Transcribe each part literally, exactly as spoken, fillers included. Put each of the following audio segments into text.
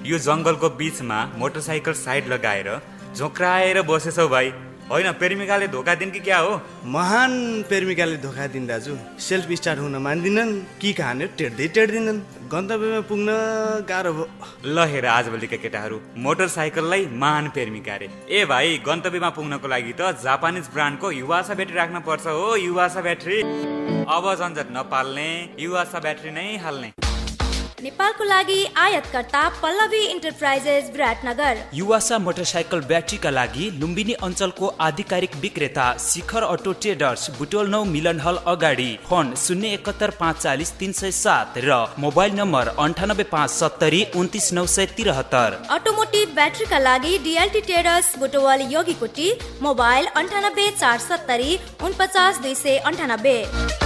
यो जंगलको बीचमा मोटरसाइकल साइड लगाएर झोक्राएर बसेछौ भाइ। होइन प्रेमिकाले धोका दिन् कि क्या हो? महान प्रेमिकाले धोका दिन् दाजु। सेल्फ स्टार्ट हुन मान्दिनन् कि कहानी टेर्दै टेर्दिनन्। गन्तव्यमा पुग्न गाह्रो भयो। ल हेर आजभोलिका केटाहरू, मोटरसाइकललाई महान प्रेमिका रे। ए भाइ, गन्तव्यमा पुग्नको लागि त जापानिज ब्रान्डको युवासा ब्याट्री राख्न पर्छ हो। युवासा ब्याट्री अब झन्झट नपाल्ने, युवासा ब्याट्री नै हाल्ने। नेपालको लागि आयातकर्ता Pallavi enterprises Biratnagar. Yuasa motorcycle ब्याट्रीका लागि लुम्बिनी अञ्चलको आधिकारिक विक्रेता शिखर अटो ट्रेडर्स, बुटवल नौ मिलन हल अगाडि। फोन शून्य एकहत्तर पाँच चालिस तीन सय सात र मोबाइल नम्बर अन्ठानब्बे पाँच सत्तरी उन्तिस नौ सय त्रिहत्तर। अटोमोटिभ ब्याट्रीका लागि DLT traders, Butwal Yogikoti. Mobile अन्ठानब्बे चार सत्तरी उनपचास दुई सय अन्ठानब्बे।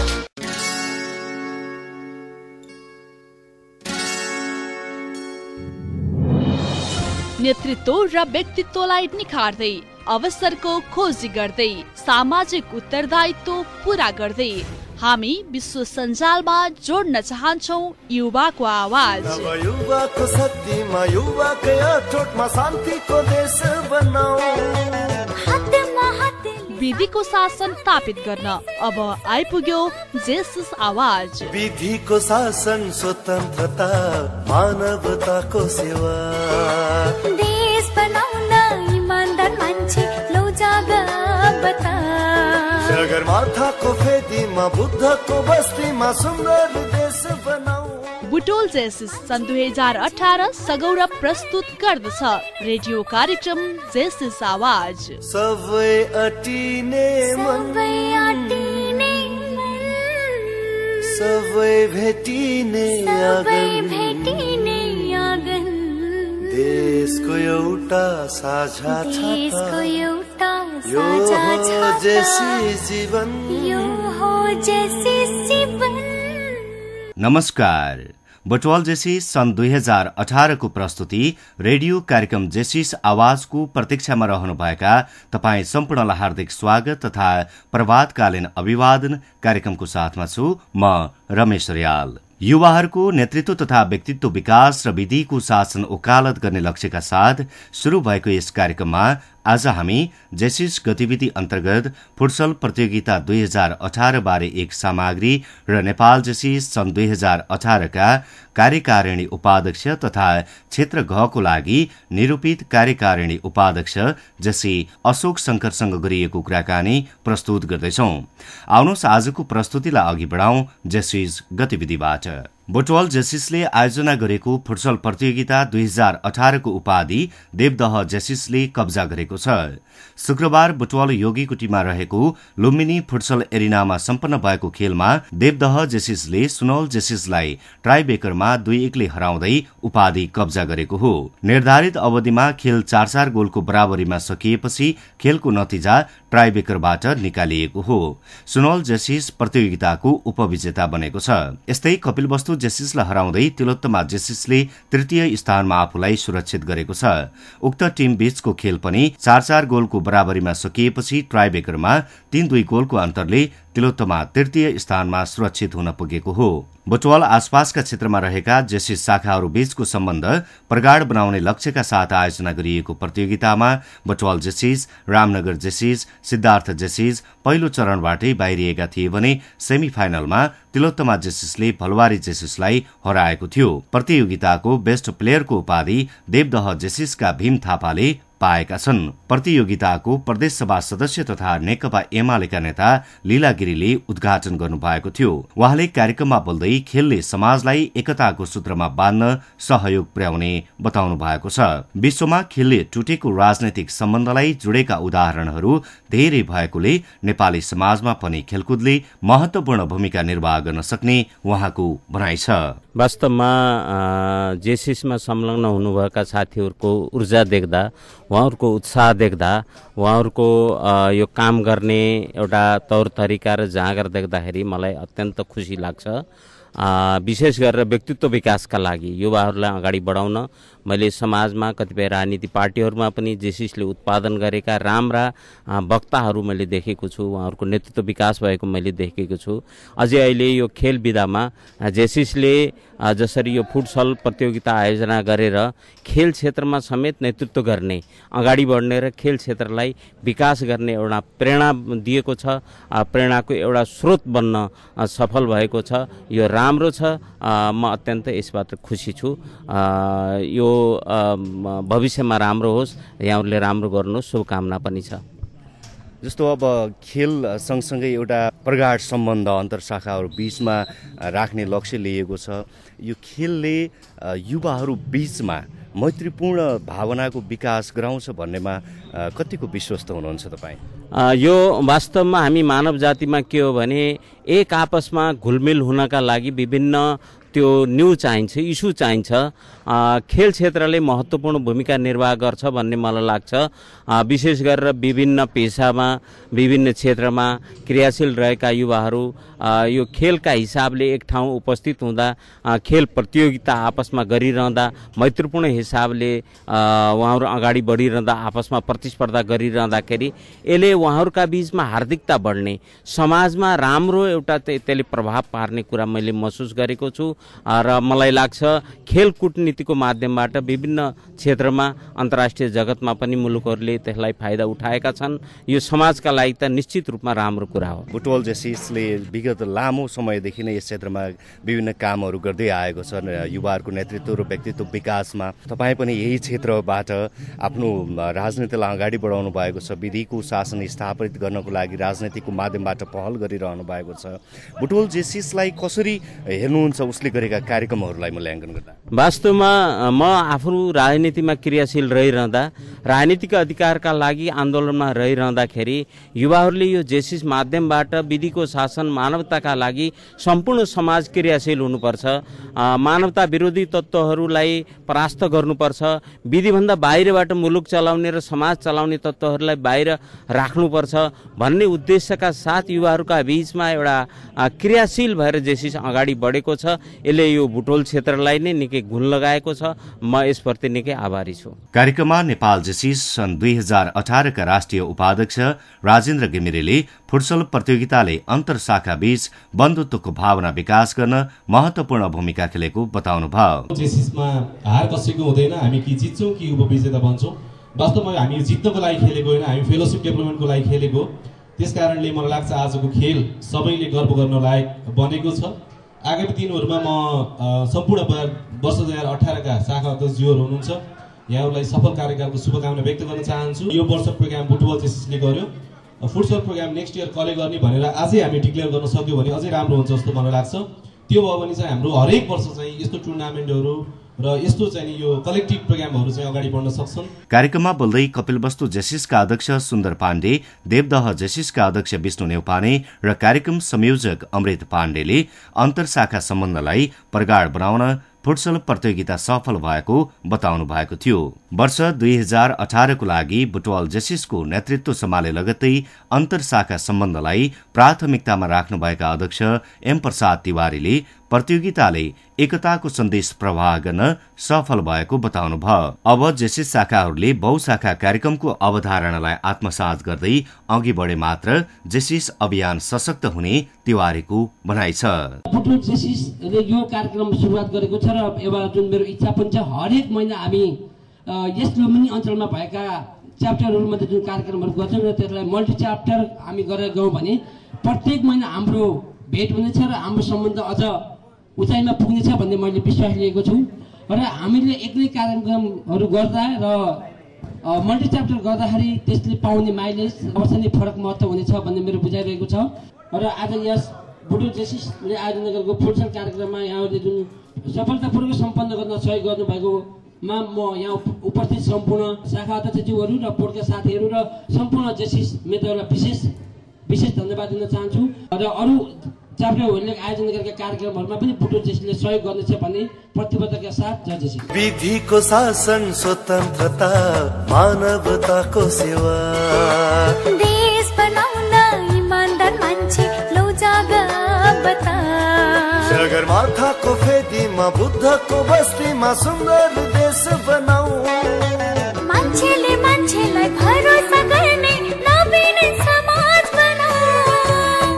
नेतृत्व र व्यक्तित्वलाई निखार्दै, अवसरको खोजी गर्दै, सामाजिक उत्तरदायित्व पूरा गर्दै हामी विश्व सञ्जालमा जोड्न चाहन्छौँ युवाको आवाज। युवाको शक्तिमा, युवाकै अठोटमा शान्तिको देश बनाऊ। विधिको शासन स्थापित गर्न अब आइपुग्यो जेसिस आवाज। विधिको शासन, स्वतन्त्रता, मानवताको सेवा। देश बनाउन इमानदार मान्छे लौ जागा बता। सगरमाथाको फेदीमा, बुद्धको बस्तीमा सुन्दर देश बनाऊ। बुटोल जेसिस सन् दुई हजार अठार सगौरव प्रस्तुत गर्दछ रेडियो कार्यक्रम जेसिस आवाज। सबै अटिने मन, सबै भेटिने आँगन, देशको एउटा साझा छाता, यो हो जेसिस जीवन, यो हो जेसिस जीवन। नमस्कार। बटवाल जेसिस सन् दुई हजार अठारको प्रस्तुति रेडियो कार्यक्रम जेसिस आवाजको प्रतीक्षामा रहनुभएका तपाईँ सम्पूर्णलाई हार्दिक स्वागत तथा प्रभातकालीन अभिवादन। कार्यक्रमको साथमा छु म रमेश रियाल। युवाहरूको नेतृत्व तथा व्यक्तित्व विकास र विधिको शासन वकालत गर्ने लक्ष्यका साथ शुरू भएको यस कार्यक्रममा आज हामी जेसिस गतिविधि अन्तर्गत फुटसल प्रतियोगिता दुई हजार अठार बारे एक सामग्री र नेपाल जेसिस सन् दुई हजार अठारका कार्यकारिणी उपाध्यक्ष तथा क्षेत्र घको लागि निरूपित कार्यकारिणी उपाध्यक्ष जेसी अशोक शंकरसँग गरिएको कुराकानी प्रस्तुत गर्दैछौ। आउनुहोस् आजको प्रस्तुतिलाई अघि बढाउँ जेसिस गतिविधिबाट। बुटवल जेसिसले आयोजना गरेको फुटसल प्रतियोगिता दुई हजार अठारको उपाधि देवदह जेसिसले कब्जा गरेको छ। शुक्रबार बुटवल योगीकुटीमा रहेको लुम्बिनी फुटसल एरिनामा सम्पन्न भएको खेलमा देवदह जेसिसले सुनौल जेसिसलाई ट्राइब्रेकरमा दुई एकले हराउँदै उपाधि कब्जा गरेको हो। निर्धारित अवधिमा खेल चार चार गोलको बराबरीमा सकिएपछि खेलको नतिजा ट्राइब्रेकरबाट निकालिएको हो। सुनौल जेसिस प्रतियोगिताको उपविजेता बनेको छ। यस्तै कपिलवस्तु जेसिसलाई हराउँदै तिलोत्तमा जेसिसले तृतीय स्थानमा आफूलाई सुरक्षित गरेको छ। उक्त टीम बीचको खेल पनि चार चार गोलको बराबरीमा सकिएपछि ट्राइब्रेकरमा तीन दुई गोलको अन्तरले तिलोत्तमा तृतीय स्थानमा सुरक्षित हुन पुगेको हो। बुटवल आसपासका क्षेत्रमा रहेका जेसिस शाखाहरू बीचको सम्बन्ध प्रगाढ बनाउने लक्ष्यका साथ आयोजना गरिएको प्रतियोगितामा बुटवल जेसिस, रामनगर जेसिस, सिद्धार्थ जेसिस पहिलो चरणबाटै बाहिरिएका थिए भने सेमी फाइनलमा तिलोत्तमा जेसिसले भलवारी जेसिसलाई हराएको थियो। प्रतियोगिताको बेस्ट प्लेयरको उपाधि देवदह जेसिसका भीम थापाले पाएका छन्। प्रतियोगिताको प्रदेश सभा सदस्य तथा नेकपा एमालेका नेता लीला गिरीले उद्घाटन गर्नुभएको थियो। उहाँले कार्यक्रममा बोल्दै खेलले समाजलाई एकताको सूत्रमा बाँध्न सहयोग पुर्याउने बताउनु भएको छ। विश्वमा खेलले टुटेको राजनैतिक सम्बन्धलाई जोडेका उदाहरणहरू धेरै भएकोले नेपाली समाजमा पनि खेलकुदले महत्वपूर्ण भूमिका निर्वाह गर्न सक्ने उहाँको भनाइ छ। वास्तवमा जेसिसमा संलग्न हुनुभएका साथीहरूको ऊर्जा देख्दा, उहाँहरूको उत्साह देख्दा, उहाँहरूको यो काम गर्ने एउटा तौर तरिका र जाँगर देख्दाखेरि मलाई अत्यन्त खुसी लाग्छ। विशेष गरेर व्यक्तित्व विकासका लागि युवाहरूलाई अगाडि बढाउन मैले समाजमा कतिपय राजनीति पार्टीहरूमा पनि जेसिसले उत्पादन गरेका राम्रा वक्ताहरू मैले देखेको छु, उहाँहरूको नेतृत्व विकास भएको मैले देखेको छु। अझै अहिले यो खेल विधामा जेसिसले जसरी यो फुटसल प्रतियोगिता आयोजना गरेर खेल क्षेत्रमा समेत नेतृत्व गर्ने, अगाडि बढ्ने र खेल क्षेत्रलाई विकास गर्ने एउटा प्रेरणा दिएको छ, प्रेरणाको एउटा स्रोत बन्न सफल भएको छ। यो राम्रो छ, म अत्यन्त यसबाट खुसी छु। यो भविष्यमा राम्रो होस्, यहाँहरूले राम्रो गर्नुहोस्, शुभकामना पनि छ। जस्तो अब खेल सँगसँगै एउटा प्रगाढ सम्बन्ध अन्तरशाखाहरू बीचमा राख्ने लक्ष्य लिएको छ। यो खेलले युवाहरू बीचमा मैत्रीपूर्ण भावनाको विकास गराउँछ भन्नेमा कतिको विश्वस्त हुनुहुन्छ तपाईँ? यो वास्तवमा हामी मानव जातिमा के हो भने एक आपसमा घुलमिल हुनका लागि विभिन्न त्यो न्यू चाहिन्छ, इस्यु चाहिन्छ। खेल क्षेत्रले महत्त्वपूर्ण भूमिका निर्वाह गर्छ भन्ने मलाई लाग्छ। विशेष गरेर विभिन्न पेसामा, विभिन्न क्षेत्रमा क्रियाशील रहेका युवाहरू यो खेलका हिसाबले एक ठाउँ उपस्थित हुँदा, खेल प्रतियोगिता आपसमा गरिरहँदा, मैत्रीपूर्ण हिसाबले उहाँहरू अगाडि बढिरहँदा, आपसमा प्रतिस्पर्धा गरिरहँदाखेरि यसले उहाँहरूका बीचमा हार्दिकता बढ्ने, समाजमा राम्रो एउटा त्यसले प्रभाव पार्ने कुरा मैले महसुस गरेको छु। र मलाई लाग्छ खेल कूटनीतिको माध्यमबाट विभिन्न क्षेत्रमा अन्तर्राष्ट्रिय जगतमा पनि मुलुकहरूले त्यसलाई फाइदा उठाएका छन्। यो समाजका लागि त निश्चित रूपमा राम्रो कुरा हो। बुटवल जेसिसले विगत लामो समयदेखि नै यस क्षेत्रमा विभिन्न कामहरू गर्दै आएको छ, युवाहरूको नेतृत्व र व्यक्तित्व विकासमा। तपाईँ पनि यही क्षेत्रबाट आफ्नो राजनीतिलाई अगाडि बढाउनु भएको छ, विधिको शासन स्थापित गर्नको लागि राजनीतिको माध्यमबाट पहल गरिरहनु भएको छ। बुटवल जेसिसलाई कसरी हेर्नुहुन्छ उसले गरेका कार्यक्रमहरूलाई मूल्याङ्कन गर्दा? वास्तवमा म आफू राजनीतिमा क्रियाशील रहिरहँदा, राजनीतिक अधिकारका लागि आन्दोलनमा रहिरहँदाखेरि युवाहरूले यो जेसिस माध्यमबाट विधिको शासन, मानवताका लागि सम्पूर्ण समाज क्रियाशील हुनुपर्छ, मानवता विरोधी तत्त्वहरूलाई परास्त गर्नुपर्छ, विधिभन्दा बाहिरबाट मुलुक चलाउने र समाज चलाउने तत्त्वहरूलाई बाहिर राख्नुपर्छ भन्ने उद्देश्यका साथ युवाहरूका बीचमा एउटा क्रियाशील भएर जेसिस अगाडि बढेको छ। यसले यो बुटवल क्षेत्रलाई नै निकै गुण लगाएको छ। म यसप्रति निकै आभारी छु। कार्यक्रममा नेपाल जेसिस सन् दुई हजार अठारका राष्ट्रिय उपाध्यक्ष राजेन्द्र घिमिरेले फुटसल प्रतियोगिताले अन्तरशाखा बीच बन्धुत्वको भावना विकास गर्न महत्वपूर्ण भूमिका खेलेको बताउनुभयो। जेसिसमा हार कसैको हुँदैन, हामी कि जित्छौँ कि उपविजेता बन्छौँ। वास्तवमा हामी जित्नको लागि खेलेको होइन, हामी फेलोसिप डेभलपमेन्टको लागि खेलेको। त्यसकारणले मलाई लाग्छ आजको खेल सबैले गर्व गर्न लायक बनेको छ। आगामी दिनहरूमा म सम्पूर्ण वर्ष दुई हजार अठारका शाखा अध्यक्षज्यूहरू हुनुहुन्छ, यहाँहरूलाई सफल कार्यकालको शुभकामना व्यक्त गर्न चाहन्छु। यो वर्ष प्रोग्राम बुटवल जेसिसले गर्यो, फुटसल प्रोग्राम नेक्स्ट इयर कसले गर्ने भनेर आजै हामी डिक्लेयर गर्न सक्यो भने अझै राम्रो हुन्छ जस्तो मलाई लाग्छ। त्यो भयो भने चाहिँ हाम्रो हरेक वर्ष चाहिँ यस्तो टुर्नामेन्टहरू र यस्तो चाहिँ यो कलेक्टिभ प्रोग्रामहरू चाहिँ अगाडि बढ्न सक्छन्। कार्यक्रममा बोल्दै कपिलवस्तु जेसिसका अध्यक्ष सुन्दर पाण्डे, देवदह जेसिसका अध्यक्ष विष्णु नेउपाने र कार्यक्रम संयोजक अमृत पाण्डेले अन्तरशाखा सम्बन्धलाई प्रगाढ बनाउन फुटसल प्रतियोगिता सफल भएको बताउनु भएको थियो। वर्ष दुई हजार अठारको लागि बुटवल जेसिसको नेतृत्व सम्हाले लगत्तै अन्तरशाखा सम्बन्धलाई प्राथमिकतामा राख्नुभएका अध्यक्ष एम प्रसाद तिवारीले प्रतियोगिताले एकताको सन्देश प्रवाह गर्न सफल भएको बताउनुभयो। अब जेसिस शाखाहरूले बहुशाखा कार्यक्रमको अवधारणालाई आत्मसात गर्दै अघि बढे मात्र जेसिस अभियान सशक्त हुने तिवारीको भनाइ छ। बुटवल जेसिसले यो कार्यक्रम सुरुवात गरेको छ र एउटा जुन मेरो इच्छा पनि छ, हरेक महिना हामी यस लुम्बिनी अञ्चलमा भएका च्याप्टरहरूमध्ये जुन कार्यक्रमहरू गर्छौँ र त्यसलाई मल्टी च्याप्टर हामी गरेर गयौँ भने प्रत्येक महिना हाम्रो भेट हुनेछ र हाम्रो सम्बन्ध अझ उचाइमा पुग्नेछ भन्ने मैले विश्वास लिएको छु। र हामीले एक्लै कार्यक्रमहरू गर्दा र मल्टी च्याप्टर गर्दाखेरि त्यसले पाउने माइलेज अवश्य नै फरक महत्त्व हुनेछ भन्ने मेरो बुझाइरहेको छ। र आज यस बुटवल जेसिसले आयोजना गरेको फुटसल कार्यक्रममा यहाँहरूले जुन सफलतापूर्वक सम्पन्न गर्न सहयोग गर्नुभएकोमा म यहाँ उपस्थित सम्पूर्ण शाखा अध्यक्षज्यूहरू र बोर्डका साथीहरू र सम्पूर्ण जेसिस मित्रहरूलाई विशेष विशेष धन्यवाद दिन चाहन्छु। र अरू च्याप्टरहरूले आयोजना गरेका कार्यक्रमहरूमा पनि बुटवल जेसिसले सहयोग गर्नेछ भन्ने प्रतिबद्धताका साथ जय जेसिस। विधिको शासन, स्वतन्त्रता, मानवताको सेवा, देश बनाउन इमानदार मान्छे लौ जागा बता, माथाको फेदीमा बुद्धको बस्तीमा सुन्दर देश बनाऊ मान्छेले मान्छेलाई भरोसा गर्ने नवीन समाज बनाऊ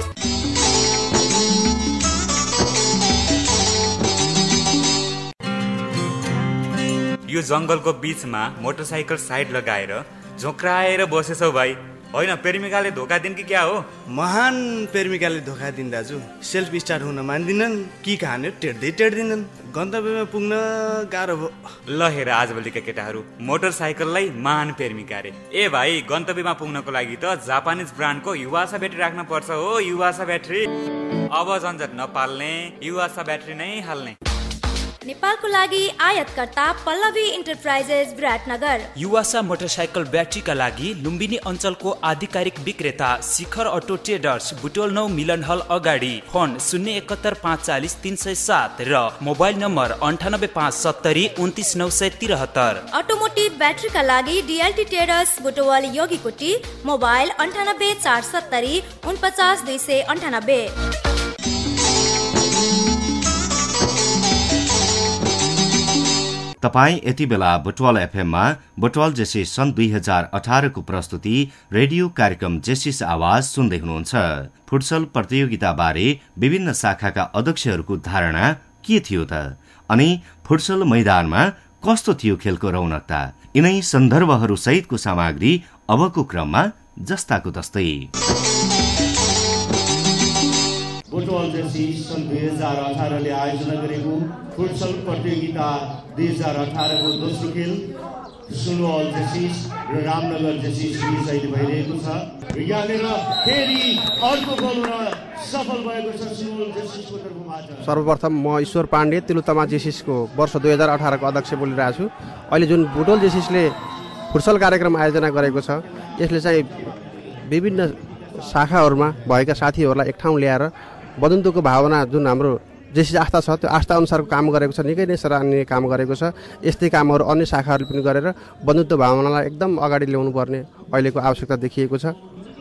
यो जंगलको बीचमा मोटरसाइकल साइड लगाएर झोक्राएर बसेछौ भाइ होइन प्रेमिकाले धोका दिन कि क्या हो महान प्रेमिकाले धोका दिन दाजु सेल्फ स्टार्ट हुन मान्दिनन् कि कहानी टेर्दै टेर्दिनन् गन्तव्यमा पुग्न गाह्रो भयो ल हेर आजभोलिका केटाहरू मोटरसाइकललाई महान प्रेमिका रे ए भाइ गन्तव्यमा पुग्नको लागि त जापानिज ब्रान्डको युवासा ब्याट्री राख्न पर्छ हो युवासा ब्याट्री अब झन्झट नपाल्ने युवासा ब्याट्री नै हाल्ने नेपालको लागि आयातकर्ता Pallavi enterprises Biratnagar Yuasa motorcycle ब्याट्रीका लागि लुम्बिनी अञ्चलको आधिकारिक विक्रेता शिखर अटो ट्रेडर्स बुटवल नौ मिलन हल अगाडि फोन शून्य एकहत्तर पाँच चालिस तीन सय सात र मोबाइल नम्बर अन्ठानब्बे पाँच सत्तरी उन्तिस नौ सय त्रिहत्तर अटोमोटिभ ब्याट्रीका लागि DLT traders Butwal Yogikoti mobile अन्ठानब्बे चार सत्तरी उनपचास दुई सय अन्ठानब्बे तपाईँ यति बेला बटवाल एफएममा बटवाल जेसिस सन् दुई हजार अठारको प्रस्तुति रेडियो कार्यक्रम जेसिस आवाज सुन्दै हुनुहुन्छ फुटसल प्रतियोगिताबारे विभिन्न शाखाका अध्यक्षहरूको धारणा के थियो त अनि फुटसल मैदानमा कस्तो थियो खेलको रौनकता यिनै सन्दर्भहरू सहितको सामग्री अबको क्रममा जस्ताको तस्तै बटवाल जेसिस सन् दुई हजार अठारले आयोजना गरेको फुटसल प्रतियोगिता दुई हजार अठारको दोस्रो खेल सुनवाल जेसिस र रामनगर जेसिस बीच अहिले भइरहेको छ यहाँनिर फेरि अर्को गोल र सफल भएको छ सुनवाल जेसिसको तर्फबाट सर्वप्रथम म ईश्वर पाण्डे तिलोत्तमा जेसिसको वर्ष दुई हजार अठारको अध्यक्ष बोलिरहेको छु अहिले जुन बुटवल जेसिसले फुटसल कार्यक्रम आयोजना गरेको छ यसले चाहिँ विभिन्न शाखाहरूमा भएका साथीहरूलाई एक ठाउँ ल्याएर बन्धुत्वको भावना जुन हाम्रो जेसिस आस्था छ त्यो आस्था अनुसारको काम गरेको छ निकै नै सराहनीय काम गरेको छ यस्तै कामहरू अन्य शाखाहरूले पनि गरेर बन्धुत्व भावनालाई एकदम अगाडि ल्याउनु पर्ने अहिलेको आवश्यकता देखिएको छ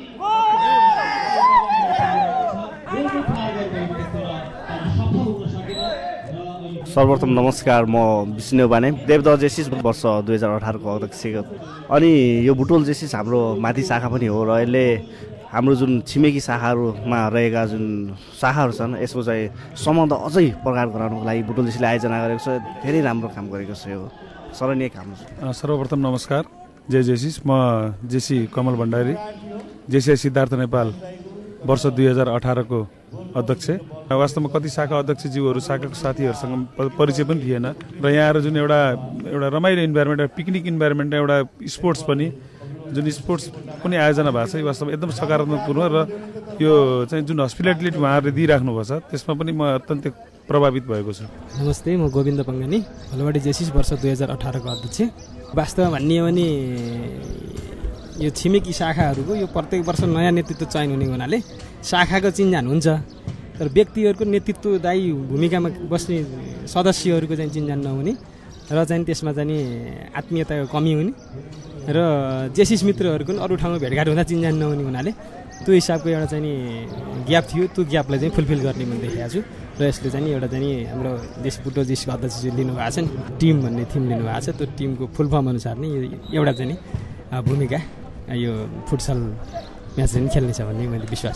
सर्वप्रथम नमस्कार म विष्णु बाने देवदह जेसिस वर्ष दुई हजार अठारको अध्यक्ष अनि यो बुटवल जेसिस हाम्रो माथि शाखा पनि हो र यसले हाम्रो जुन छिमेकी शाखाहरूमा रहेका जुन शाखाहरू छन् यसको चाहिँ सम्बन्ध अझै प्रगाड गराउनको लागि बुटवल जेसीले आयोजना गरेको छ धेरै राम्रो काम गरेको छ यो सराहनीय काम छ सर्वप्रथम नमस्कार जय जेसिस म जेसी कमल भण्डारी जेसी सिद्धार्थ नेपाल वर्ष दुई हजार अठारको अध्यक्ष वास्तवमा कति शाखा अध्यक्षज्यूहरू शाखाको साथीहरूसँग परिचय पनि थिएन र यहाँ आएर जुन एउटा एउटा रमाइलो इन्भाइरोमेन्ट एउटा पिकनिक इन्भाइरोमेन्ट एउटा स्पोर्ट्स पनि जुन स्पोर्ट्स पनि आयोजना भएको छ वास्तवमा एकदम सकारात्मकपूर्ण र यो चाहिँ जुन हस्पिटालिटी उहाँहरूले दिइराख्नु भएको छ त्यसमा पनि म अत्यन्तै प्रभावित भएको छु नमस्ते म गोविन्द पङ्गानी हलवाडी जेसिस वर्ष दुई हजार अठारको अध्यक्ष वास्तवमा भन्ने हो भने यो छिमेकी शाखाहरूको यो प्रत्येक वर्ष नयाँ नेतृत्व चयन हुने हुनाले शाखाको चिन्जान हुन्छ तर व्यक्तिहरूको नेतृत्वदायी भूमिकामा बस्ने सदस्यहरूको चाहिँ चिन्जान नहुने र चाहिँ त्यसमा चाहिँ आत्मीयताको कमी हुने र जेसिस मित्रहरूको अरू ठाउँमा भेटघाट हुँदा चिन्जान नहुने हुनाले त्यो हिसाबको एउटा चाहिँ नि ग्याप थियो त्यो ग्यापलाई चाहिँ फुलफिल गर्ने मैले देखेको छु र यसले चाहिँ एउटा चाहिँ हाम्रो देश बुटवल जेसिसको अध्यक्ष लिनुभएको छ नि टिम भन्ने थिम लिनुभएको छ त्यो टिमको फुल फर्म अनुसार नै एउटा चाहिँ भूमिका यो फुटसल म्याच चाहिँ खेल्नेछ भन्ने मैले विश्वास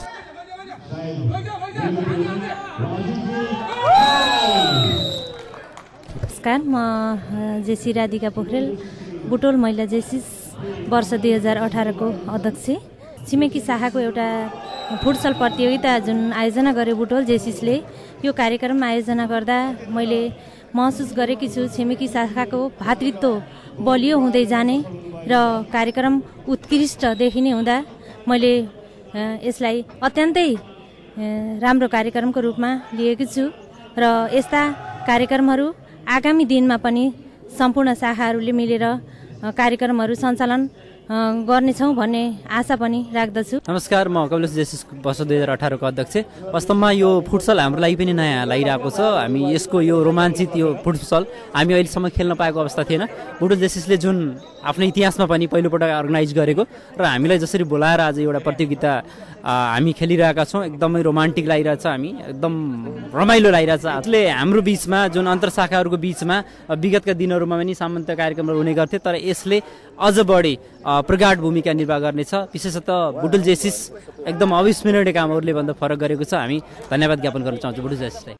नमस्कार म जेसी राधिका पोखरेल बुटवल महिला जेसिस वर्ष दुई हजार अठारको अध्यक्ष छिमेकी शाखाको एउटा फुटसल प्रतियोगिता जुन आयोजना गरे बुटवल जेसिसले यो कार्यक्रम आयोजना गर्दा मैले महसुस गरेकी छु छिमेकी शाखाको भातृत्व बलियो हुँदै जाने र कार्यक्रम उत्कृष्ट देखिने हुँदा मैले यसलाई अत्यन्तै राम्रो कार्यक्रमको रूपमा लिएकी छु र यस्ता कार्यक्रमहरू आगामी दिनमा पनि सम्पूर्ण शाखाहरूले मिलेर कार्यक्रमहरू सञ्चालन गर्नेछौँ भन्ने आशा पनि राख्दछु नमस्कार म कपिलेश जेसिस वर्ष दुई हजार अठारको अध्यक्ष वास्तवमा यो फुटसल हाम्रो लागि पनि नयाँ लागिरहेको छ हामी यसको यो रोमाञ्चित यो फुटसल हामी अहिलेसम्म खेल्न पाएको अवस्था थिएन बुटवल जेसिसले जुन आफ्नो इतिहासमा पनि पहिलोपटक अर्गनाइज गरेको र हामीलाई जसरी बोलाएर आज एउटा प्रतियोगिता हामी खेलिरहेका छौँ एकदमै रोमान्टिक लागिरहेछ हामी एकदम रमाइलो लागिरहेछ यसले हाम्रो बिचमा जुन अन्तरशाखाहरूको बिचमा विगतका दिनहरूमा पनि सामन्त कार्यक्रमहरू हुने गर्थे तर यसले अझ बढी प्रगाढ भूमिका निर्वाह गर्नेछ विशेषतः बुटुल जेसिस एकदम अविस्मरणीय कामहरूले भन्दा फरक गरेको छ हामी धन्यवाद ज्ञापन गर्न चाहन्छौँ बुटुल जेसिसलाई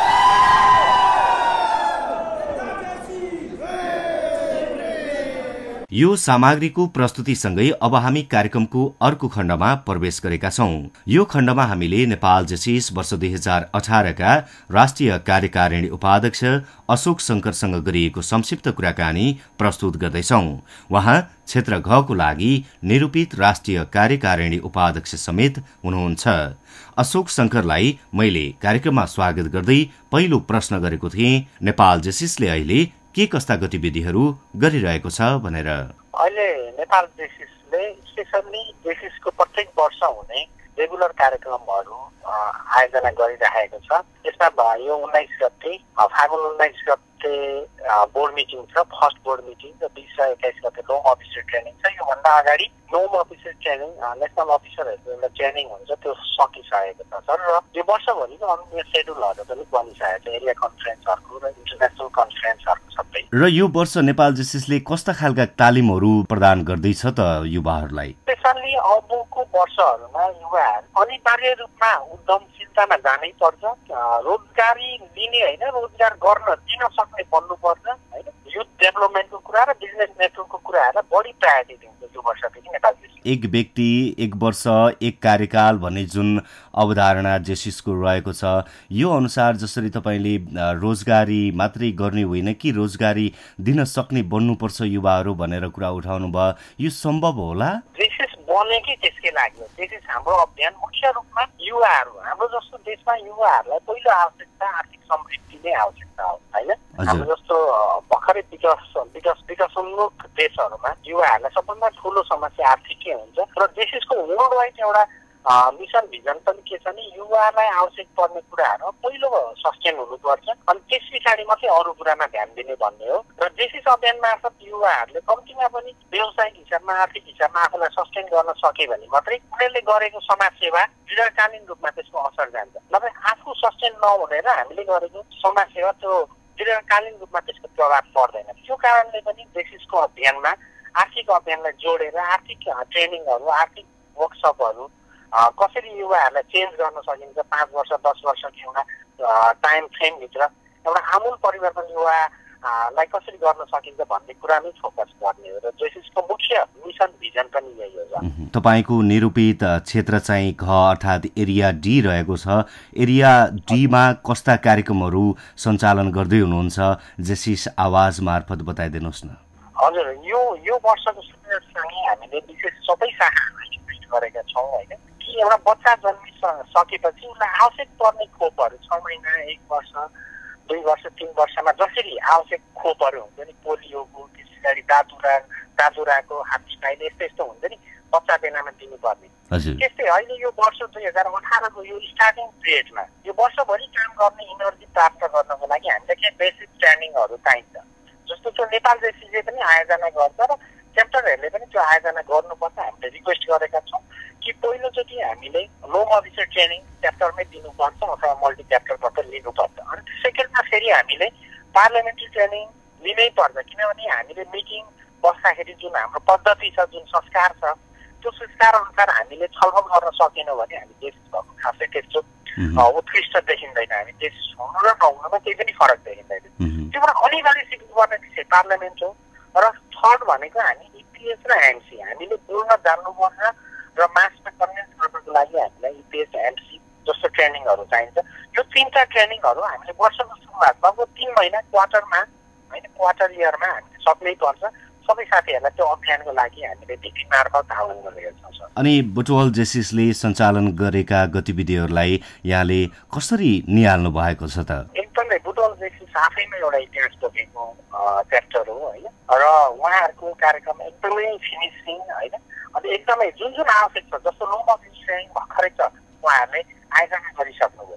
यो सामग्रीको प्रस्तुतिसँगै अब हामी कार्यक्रमको अर्को खण्डमा प्रवेश गरेका छौं। यो खण्डमा हामीले नेपाल जेसिस वर्ष दुई हजार अठारका राष्ट्रिय कार्यकारिणी उपाध्यक्ष अशोक शंकरसँग गरिएको संक्षिप्त कुराकानी प्रस्तुत गर्दैछौं। उहाँ क्षेत्र घको लागि निरूपित राष्ट्रिय कार्यकारिणी उपाध्यक्ष समेत हुनुहुन्छ। अशोक शंकरलाई मैले कार्यक्रममा स्वागत गर्दै पहिलो प्रश्न गरेको थिएँ, नेपाल जेसिसले अहिले के कस्ता गतिविधिहरू गरिरहेको छ भनेर। अहिले नेपाल जेसिसले स्पेसल्ली जेसिसको प्रत्येक वर्ष हुने रेगुलर कार्यक्रमहरू आयोजना गरिरहेको छ। यसमा यो उन्नाइस गते फागुन उन्नाइस गते बोर्ड मिटिङ छ, फर्स्ट बोर्ड मिटिङ र बिस र एक्काइस गते नोम अफिसर ट्रेनिङ छ। योभन्दा अगाडि नोम अफिसर ट्रेनिङ नेसनल अफिसरहरूको एउटा ट्रेनिङ हुन्छ, त्यो सकिसकेको छ सर। र यो वर्षभरिको अन्य सेड्युलहरू पनि बनिसकेको छ, एरिया कन्फरेन्सहरूको र इन्टरनेसनल कन्फरेन्सहरूको सबै। र यो वर्ष नेपाल जेसिसले कस्ता खालका तालिमहरू प्रदान गर्दैछ त युवाहरूलाई? स्पेसल्ली अबको वर्षहरूमा युवाहरू अनिवार्य रूपमा उद्यमशीलतामा जानै पर्छ, रोजगारी लिने होइन रोजगार गर्न दिन सक्ने बन्नुपर्छ होइन। युथ डेभलपमेन्टको कुरा र बिजनेस नेटवर्कको कुराहरूलाई बढी प्रायोरिटी दिन्छ यो वर्षदेखि नेपाल जेसिस। एक व्यक्ति एक वर्ष एक कार्यकाल भन्ने जुन अवधारणा जेसिसको रहेको छ, यो अनुसार जसरी तपाईँले रोजगारी मात्रै गर्ने होइन कि रोजगारी दिन सक्ने बन्नुपर्छ युवाहरू भनेर कुरा उठाउनु भयो, यो सम्भव होला? जेसिस बनेकै त्यसकै लागि हो। जेसिस हाम्रो अभियान मुख्य रूपमा युवाहरू, हाम्रो जस्तो देशमा युवाहरूलाई पहिलो आवश्यकता आर्थिक समृद्धि नै आवश्यकता हो होइन। हाम्रो जस्तो भर्खरै विकास विकास विकासोन्मुख देशहरूमा युवाहरूलाई सबभन्दा ठुलो समस्या आर्थिकै हुन्छ। र जेसिसको वर्ल्ड वाइड एउटा मिसन भिजन पनि के छ भने युवालाई आवश्यक पर्ने कुराहरू पहिलो सस्टेन हुनुपर्छ अनि त्यस पछाडि मात्रै अरू कुरामा ध्यान दिने भन्ने हो। र जेसिस अभियान मार्फत युवाहरूले कम्तीमा पनि व्यावसायिक हिसाबमा आर्थिक हिसाबमा आफूलाई सस्टेन गर्न सके भने मात्रै उनीहरूले गरेको समाजसेवा दीर्घकालीन रूपमा त्यसको असर जान्छ। नभए आफू सस्टेन नहुनेर हामीले गरेको समाजसेवा त्यो दीर्घकालीन रूपमा त्यसको प्रभाव पर्दैन। त्यो कारणले पनि जेसिसको अभियानमा आर्थिक अभियानलाई जोडेर आर्थिक ट्रेनिङहरू, आर्थिक वर्कसपहरू कसरी युवाहरूलाई चेन्ज गर्न सकिन्छ, पाँच वर्ष दस वर्षको एउटा टाइम फ्रेमभित्र एउटा आमूल परिवर्तन युवालाई कसरी गर्न सकिन्छ भन्ने कुरामै फोकस गर्ने हो। र जेसिसको मुख्य मिसन भिजन पनि यही हो। तपाईँको निरूपित क्षेत्र चाहिँ घ अर्थात् एरिया डी रहेको छ। एरिया डीमा कस्ता कार्यक्रमहरू सञ्चालन गर्दै हुनुहुन्छ जेसिस आवाज मार्फत बताइदिनुहोस् न। हजुर, यो यो वर्षको सुरुवातसँगै हामीले विशेष सबै शाखाहरूलाई इन्भाइट गरेका छौँ होइन। कि एउटा बच्चा जन्मिसकेपछि उसलाई आवश्यक पर्ने खोपहरू छ महिना एक वर्ष दुई वर्ष तिन वर्षमा जसरी आवश्यक खोपहरू हुन्छ नि, पोलियोको, त्यस पछाडि दादुरा दादुराको, हात्ती पाइले यस्तो यस्तो हुन्छ नि बच्चा बेलामा दिनुपर्ने, त्यस्तै अहिले यो वर्ष दुई हजार अठारको यो स्टार्टिङ पिरियडमा यो वर्षभरि काम गर्ने इनर्जी प्राप्त गर्नको लागि हामीलाई केही बेसिक ट्रेनिङहरू चाहिन्छ। जस्तो त्यो नेपाल जेसिसले पनि आयोजना गर्छ र च्याप्टरहरूले पनि त्यो आयोजना गर्नुपर्छ। हामीले रिक्वेस्ट गरेका छौँ कि पहिलोचोटि हामीले नोम अफिसर ट्रेनिङ च्याप्टरमै दिनुपर्छ अथवा मल्टी च्याप्टरबाट लिनुपर्छ। अनि सेकेन्डमा फेरि हामीले पार्लियामेन्ट्री ट्रेनिङ लिनै पर्छ, किनभने हामीले मिटिङ बस्दाखेरि जुन हाम्रो पद्धति छ, जुन संस्कार छ, त्यो संस्कार अनुसार हामीले छलफल गर्न सकेनौँ भने हामी जेसिस भएको खासै त्यस्तो उत्कृष्ट देखिँदैन। हामी जेसिस हुनु र नहुनुमा केही पनि फरक देखिँदैन। त्योबाट अनिवार्य सिक्नुपर्ने विषय पार्लियामेन्ट हो। र थर्ड भनेको हामी इपिएस र एमसी हामीले बोल्न जान्नुपर्छ र मासमा कन्भिन्स गर्नको लागि हामीलाई इपिएस एमसी जस्तो ट्रेनिङहरू चाहिन्छ। यो तिनवटा ट्रेनिङहरू हामीले वर्षको सुरुवातमा अब तिन महिना क्वार्टरमा होइन क्वार्टर इयरमा हामीले सक्नै पर्छ। सबै साथीहरूलाई त्यो अभियानको लागि हामीले डिपी मार्फत आह्वान गरेका छौँ। अनि बुटवल जेसिसले सञ्चालन गरेका गतिविधिहरूलाई यहाँले कसरी निहाल्नु भएको छ त? एकदमै बुटवल जेसिस आफैमा एउटा इतिहास बोकेको च्याप्टर हो होइन। र उहाँहरूको कार्यक्रम एकदमै फिनिसिङ होइन। अनि एकदमै जुन जुन आवश्यक छ, जस्तो नोम अफिस ट्रेनिङ भर्खरै छ उहाँहरूले आयोजना गरिसक्नुभयो।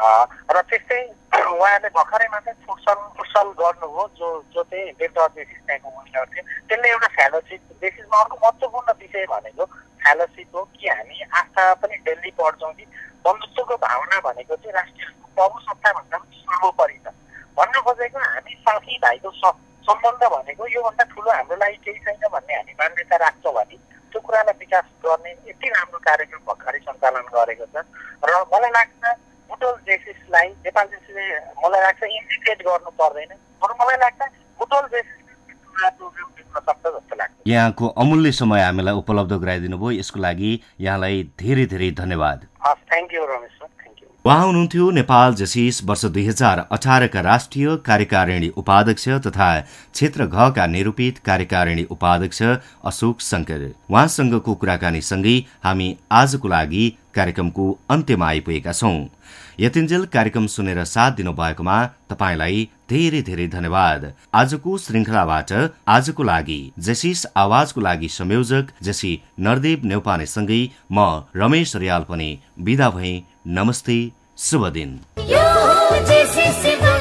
र त्यस्तै उहाँहरूले भर्खरै मात्रै फुटसल फुटसल गर्नुभयो, जो जो चाहिँ डेप्ट जेसिस त्यहाँको विनर थियो। त्यसले एउटा फेलोसिप जेसिसमा अर्को महत्त्वपूर्ण विषय भनेको फ्यालसी हो कि हामी आस्था पनि डेली पढ्छौँ कि बन्धुत्वको भावना भनेको चाहिँ राष्ट्रिय प्रभु सत्ताभन्दा पनि सर्वोपरि छ भन्न खोजेको हामी साथी भाइको सम्बन्ध भनेको योभन्दा ठुलो हाम्रो लागि केही छैन भन्ने हामी मान्यता राख्छौँ भने त्यो कुरालाई विकास गर्ने यति राम्रो कार्यक्रम भर्खरै सञ्चालन गरेको छ र मलाई लाग्छ बुटोल जेसिसलाई नेपाल जेसिसले मलाई लाग्छ इन्डिकेट गर्नु पर्दैन तर मलाई लाग्छ बुटोल जेसिसले प्रोग्राम दिन सक्छ जस्तो लाग्छ। यहाँको अमूल्य समय हामीलाई उपलब्ध गराइदिनु भयो, यसको लागि यहाँलाई धेरै धेरै धन्यवाद। हस्, thank you Ramesh sir, thank you. उहाँ हुनुहुन्थ्यो नेपाल जेसिस वर्ष दुई हजार अठारका राष्ट्रिय कार्यकारिणी उपाध्यक्ष तथा क्षेत्र घका निरूपित कार्यकारिणी उपाध्यक्ष अशोक शङ्कर। उहाँसँगको कुराकानी सँगै हामी आजको लागि कार्यक्रमको अन्त्यमा आइपुगेका छौं। यतिन्जेल कार्यक्रम सुनेर साथ दिनुभएकोमा तपाईलाई धेरै धेरै धन्यवाद। आजको श्रृंखलाबाट आजको लागि जेसिस आवाजको लागि संयोजक जेसी नरदेव नेउपानेसँगै म रमेश रियाल पनि बिदा भए। नमस्ते, शुभ दिन। यो हो जेसिस शिवम,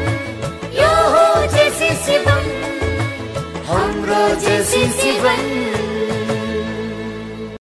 यो हो जेसिस शिवम, हाम्रो जेसिस शिवम।